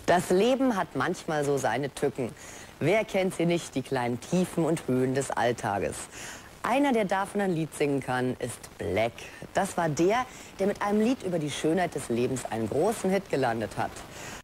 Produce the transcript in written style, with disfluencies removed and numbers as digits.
Das Leben hat manchmal so seine Tücken. Wer kennt sie nicht, die kleinen Tiefen und Höhen des Alltages? Einer, der davon ein Lied singen kann, ist Black. Das war der mit einem Lied über die Schönheit des Lebens einen großen Hit gelandet hat.